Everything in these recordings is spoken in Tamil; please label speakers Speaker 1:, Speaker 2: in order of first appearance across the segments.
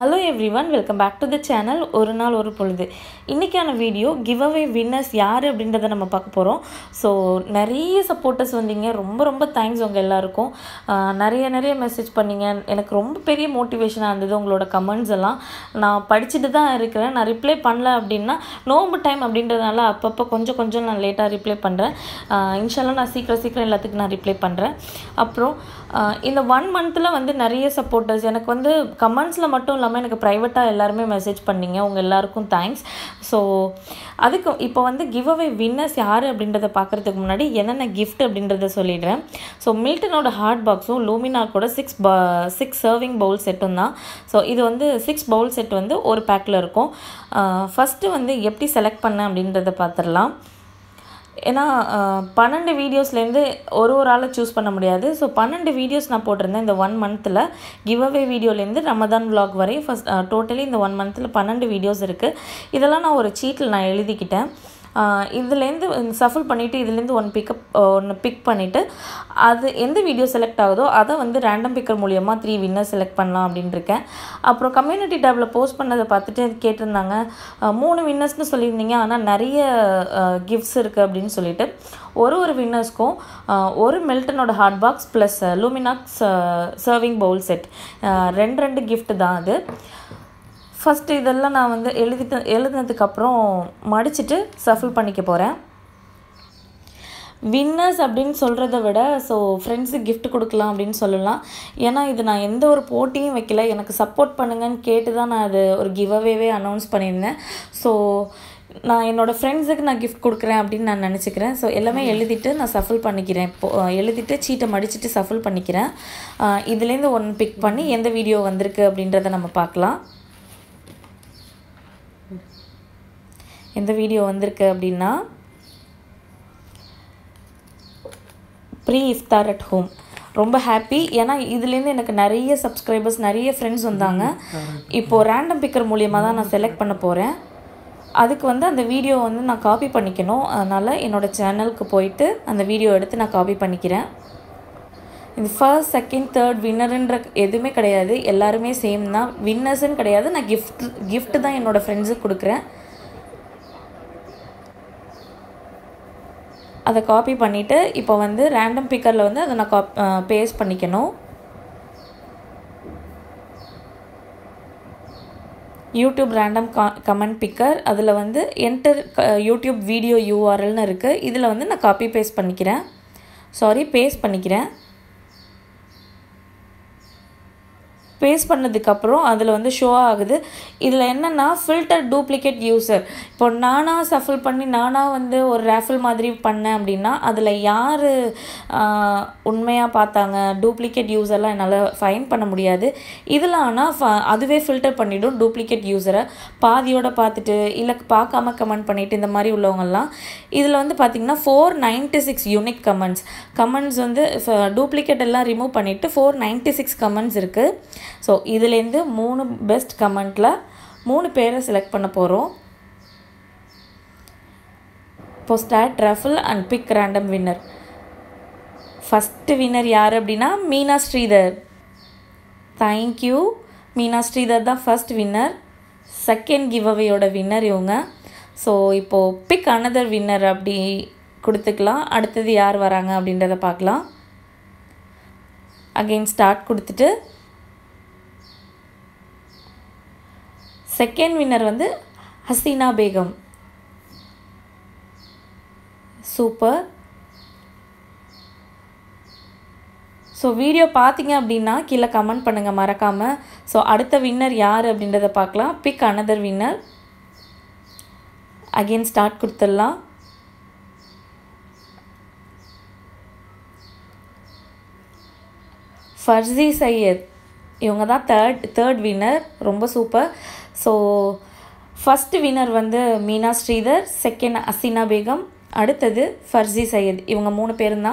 Speaker 1: Hello everyone, welcome back to the channel. ஒரு நாள் ஒரு பொழுது. இன்னைக்கான வீடியோ giveaway winners யாரு அப்படின்றத நம்ம பார்க்க போறோம். ஸோ நிறைய சப்போர்ட்டர்ஸ் வந்தீங்க. ரொம்ப தேங்க்ஸ் உங்க எல்லாருக்கும். நிறைய மெசேஜ் பண்ணீங்க. எனக்கு ரொம்ப பெரிய மோட்டிவேஷனாக இருந்தது உங்களோட கமெண்ட்ஸ் எல்லாம். நான் படிச்சுட்டு தான் இருக்கிறேன். நான் ரிப்ளை பண்ணல அப்படின்னா நோம்பு டைம் அப்படின்றதுனால அப்பப்போ கொஞ்சம் நான் லேட்டாக ரிப்ளை பண்ணுறேன். இன்ஷால்லா நான் சீக்கிரம் எல்லாத்துக்கும் நான் ரிப்ளை பண்ணுறேன். அப்புறம் இந்த 1 மந்தில் வந்து நிறைய சப்போர்ட்டர்ஸ் எனக்கு வந்து கமெண்ட்ஸில் மட்டும் இல்லாமல் எனக்கு ப்ரைவேட்டாக எல்லாருமே மெசேஜ் பண்ணிங்க. உங்கள் எல்லாருக்கும் தேங்க்ஸ். ஸோ அதுக்கு இப்போ வந்து கிவ்அவே வின்னர்ஸ் யார் அப்படின்றத பார்க்குறதுக்கு முன்னாடி என்னென்ன கிஃப்ட் அப்படின்றத சொல்லிடுறேன். ஸோ மில்டனோட ஹார்ட் பாக்ஸும் லூமினாக்கோட 6 சர்விங் பவுல் செட்டும் தான். ஸோ இது வந்து 6 பவுல் செட் வந்து ஒரு பேக்கில் இருக்கும். ஃபஸ்ட்டு வந்து எப்படி செலக்ட் பண்ணேன் அப்படின்றத பார்த்துடலாம். ஏன்னா 12 வீடியோஸ்லேருந்து ஒரு ஆளை சூஸ் பண்ண முடியாது. ஸோ 12 வீடியோஸ் நான் போட்டிருந்தேன் இந்த 1 மந்தில். கிவ்அவே வீடியோலேருந்து ரமதான் vlog வரை டோட்டலி இந்த 1 மந்தில் 12 வீடியோஸ் இருக்குது. இதெல்லாம் நான் ஒரு சீட்டில் நான் எழுதிக்கிட்டேன். இதுலேருந்து சஃபில் பண்ணிவிட்டு இதுலேருந்து ஒன்று பிக் பண்ணிவிட்டு அது எந்த வீடியோ செலக்ட் ஆகுதோ அதை வந்து ரேண்டம் பிக்கர் மூலியமாக 3 வின்னர் செலக்ட் பண்ணலாம் அப்படின்னு இருக்கேன். அப்புறம் கம்யூனிட்டி டேப்பில் போஸ்ட் பண்ணதை பார்த்துட்டு கேட்டிருந்தாங்க, 3 வின்னர்ஸ்னு சொல்லியிருந்தீங்க, ஆனால் நிறைய கிஃப்ட்ஸ் இருக்குது அப்படின்னு சொல்லிட்டு ஒரு வின்னர்ஸ்க்கும் ஒரு மில்டனோட hot box plus Luminarc serving bowl set 2 gift தான் அது. ஃபஸ்ட்டு இதெல்லாம் நான் வந்து எழுதினதுக்கப்புறம் மடிச்சுட்டு சஃபில் பண்ணிக்க போகிறேன். வின்னர்ஸ் அப்படின்னு சொல்கிறத விட ஸோ ஃப்ரெண்ட்ஸுக்கு கிஃப்ட் கொடுக்கலாம் அப்படின்னு சொல்லலாம். ஏன்னா இது நான் எந்த ஒரு போட்டியும் வைக்கல, எனக்கு சப்போர்ட் பண்ணுங்கன்னு கேட்டு தான் நான் அது ஒரு கிவ்அவேவே அனௌன்ஸ் பண்ணியிருந்தேன். ஸோ நான் என்னோடய ஃப்ரெண்ட்ஸுக்கு நான் கிஃப்ட் கொடுக்குறேன் அப்படின்னு நான் நினச்சிக்கிறேன். ஸோ எல்லாமே எழுதிட்டு நான் சஃபில் பண்ணிக்கிறேன். இப்போது எழுதிட்டு சீட்டை மடிச்சுட்டு சஃபில் பண்ணிக்கிறேன். இதுலேருந்து ஒன்று பிக் பண்ணி எந்த வீடியோ வந்திருக்கு அப்படின்றத நம்ம பார்க்கலாம். எந்த வீடியோ வந்திருக்கு அப்படின்னா ப்ரீ இஃப்தார் அட் ஹோம். ரொம்ப ஹாப்பி. ஏன்னா இதுலேருந்து எனக்கு நிறைய சப்ஸ்கிரைபர்ஸ் நிறைய ஃப்ரெண்ட்ஸ் வந்தாங்க. இப்போது ரேண்டம் பிக்கர் மூலியமாக தான் நான் செலக்ட் பண்ண போகிறேன். அதுக்கு வந்து அந்த வீடியோ வந்து நான் காப்பி பண்ணிக்கணும். அதனால் என்னோடய சேனலுக்கு போயிட்டு அந்த வீடியோ எடுத்து நான் காப்பி பண்ணிக்கிறேன். இது ஃபர்ஸ்ட் செகண்ட் தேர்ட் வின்னருன்ற எதுவுமே கிடையாது, எல்லாருமே சேம் தான். வின்னர்ஸ்ன்னு கிடையாது, நான் கிஃப்ட் தான் என்னோடய ஃப்ரெண்ட்ஸுக்கு கொடுக்குறேன். அதை காப்பி பண்ணிவிட்டு இப்போ வந்து ரேண்டம் பிக்கரில் வந்து அதை நான் பேஸ்ட் பண்ணிக்கணும். யூடியூப் ரேண்டம் கமெண்ட் பிக்கர், அதில் வந்து என்டர் யூடியூப் வீடியோ யூஆர்எல்னு இருக்குது. இதில் வந்து நான் பேஸ்ட் பண்ணிக்கிறேன். பேஸ்ட் பண்ணதுக்கப்புறம் அதில் வந்து ஷோ ஆகுது. இதில் என்னென்னா ஃபில்டர் டூப்ளிகேட் யூசர். இப்போ நானாக சஃபில் பண்ணி நானாக வந்து ஒரு ரேஃபில் மாதிரி பண்ணேன் அப்படின்னா அதில் யார் உண்மையாக பார்த்தாங்க, டூப்ளிகேட் யூசர்லாம் என்னால் ஃபைன் பண்ண முடியாது. இதில் ஆனால் அதுவே ஃபில்டர் பண்ணிவிடும் டூப்ளிகேட் யூசரை. பாதியோடு பார்த்துட்டு இல்லை பார்க்காம கமெண்ட் பண்ணிவிட்டு இந்த மாதிரி உள்ளவங்கெல்லாம். இதில் வந்து பார்த்திங்கன்னா 496 யூனிக் கமெண்ட்ஸ் வந்து டூப்ளிகேட் எல்லாம் ரிமூவ் பண்ணிவிட்டு 496 கமெண்ட்ஸ் இருக்குது. ஸோ இதுலேருந்து 3 பெஸ்ட் கமெண்ட்டில் 3 பேரை செலக்ட் பண்ண போகிறோம். இப்போ start raffle and pick random winner. First winner யார் அப்படின்னா மீனா ஸ்ரீதர். தேங்க்யூ. மீனா ஸ்ரீதர் தான் ஃபஸ்ட் வின்னர். செகண்ட் கிவ்அவேயோட வின்னர் இவங்க. ஸோ இப்போது பிக் அனதர் வின்னர் அப்படி கொடுத்துக்கலாம். அடுத்தது யார் வராங்க அப்படின்றத பார்க்கலாம். அகெயின் ஸ்டார்ட் கொடுத்துட்டு செகண்ட் வின்னர் வந்து Haseena Begum. Super. So video பார்த்தீங்க அப்படின்னா கீழே கமெண்ட் பண்ணுங்கள் மறக்காமல். ஸோ அடுத்த வின்னர் யார் அப்படின்றத பார்க்கலாம். Pick another winner. Again start கொடுத்துடலாம். ஃபர்ஸி சையத் இவங்க தான் தேர்ட் வின்னர். ரொம்ப சூப்பர். ஸோ ஃபஸ்ட்டு வின்னர் வந்து மீனா ஸ்ரீதர், செகண்ட் ஹசீனா பேகம், அடுத்தது ஃபர்ஸி சையத். இவங்க 3 பேரும் தான்.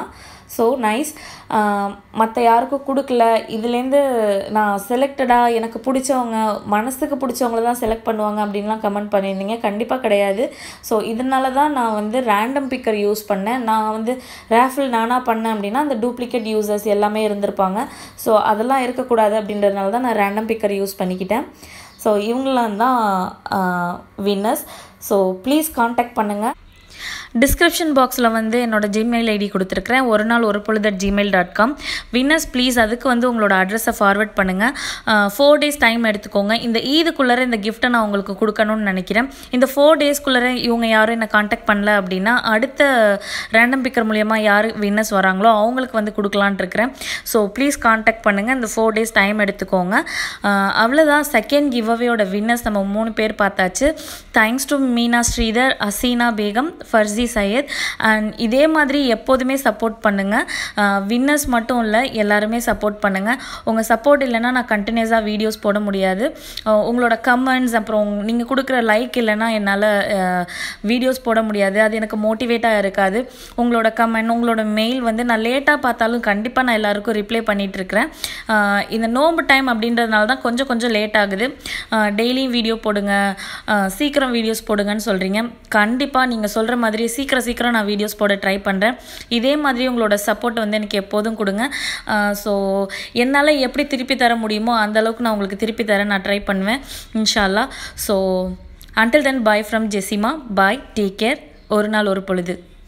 Speaker 1: So nice. மற்ற யாருக்கும் கொடுக்கல, இதுலேருந்து நான் செலக்டடாக எனக்கு பிடிச்சவங்க மனசுக்கு பிடிச்சவங்கள தான் செலக்ட் பண்ணுவாங்க அப்படின்லாம் கமெண்ட் பண்ணியிருந்தீங்க. கண்டிப்பாக கிடையாது. ஸோ இதனால தான் நான் வந்து ரேண்டம் பிக்கர் யூஸ் பண்ணேன். நான் வந்து ரேஃபில் நானாக பண்ணேன் அப்படின்னா அந்த டூப்ளிகேட் யூசர்ஸ் எல்லாமே இருந்திருப்பாங்க. ஸோ அதெல்லாம் இருக்கக்கூடாது அப்படின்றதுனால தான் நான் ரேண்டம் பிக்கர் யூஸ் பண்ணிக்கிட்டேன். ஸோ இவங்களாம் தான் வின்னர்ஸ். ஸோ ப்ளீஸ் காண்டாக்ட் பண்ணுங்கள். டிஸ்கிரிப்ஷன் பாக்ஸில் வந்து என்னோடய ஜிமெயில் ஐடி கொடுத்துருக்குறேன், ஒரு நாள் ஒரு பொழுது gmail.com. வின்னர்ஸ் ப்ளீஸ் அதுக்கு வந்து உங்களோட அட்ரஸை ஃபார்வர்ட் பண்ணுங்கள். 4 days டைம் எடுத்துக்கோங்க. இந்த ஈதுக்குள்ளே இந்த கிஃப்ட்டை நான் உங்களுக்கு கொடுக்கணும்னு நினைக்கிறேன். இந்த 4 daysக்குள்ளே இவங்க யாரும் என்னை காண்டாக்ட் பண்ணல அப்படின்னா அடுத்த ரேண்டம் பிக்கர் மூலயமா யார் வின்னர்ஸ் வராங்களோ அவங்களுக்கு வந்து கொடுக்கலான்ட்டு இருக்கிறேன். ஸோ ப்ளீஸ் காண்டாக்ட் பண்ணுங்கள். இந்த 4 days டைம் எடுத்துக்கோங்க. அவ்வளோதான். செகண்ட் கிவ்அவேயோட வின்னர்ஸ் நம்ம 3 பேர் பார்த்தாச்சு. Thanks to Meena Sridhar, Haseena Begum, Farzi Syed. And இதே மாதிரி எப்போதுமே சப்போர்ட் பண்ணுங்கள். வின்னர்ஸ் மட்டும் இல்லை, எல்லாருமே சப்போர்ட் பண்ணுங்கள். உங்கள் சப்போர்ட் இல்லைன்னா நான் கண்டினியூஸாக வீடியோஸ் போட முடியாது. உங்களோட கமெண்ட்ஸ் அப்புறம் நீங்கள் கொடுக்குற லைக் இல்லைன்னா என்னால் வீடியோஸ் போட முடியாது. அது எனக்கு மோட்டிவேட்டாக இருக்காது. உங்களோட கமெண்ட், உங்களோட மெயில் வந்து நான் லேட்டாக பார்த்தாலும் கண்டிப்பாக நான் எல்லாருக்கும் ரிப்ளை பண்ணிகிட்ருக்கிறேன். இந்த நோம்பு டைம் அப்படின்றதுனால தான் கொஞ்சம் லேட் ஆகுது. டெய்லியும் வீடியோ போடுங்க, சீக்கிரம் வீடியோஸ் போடுங்கன்னு சொல்கிறீங்க. கண்டிப்பாக நீங்கள் சொல்கிற மாதிரி சீக்கிரம் நான் வீடியோஸ் போட ட்ரை பண்ணுறேன். இதே மாதிரி உங்களோட சப்போர்ட் வந்து எனக்கு எப்போதும் கொடுங்க. ஸோ என்னால் எப்படி திருப்பி தர முடியுமோ அந்தளவுக்கு நான் உங்களுக்கு திருப்பி தர நான் ட்ரை பண்ணுவேன் இன்ஷா அல்லாஹ். So until then, bye from Jessima. Bye, take care. ஒரு நாள் ஒரு பொழுது.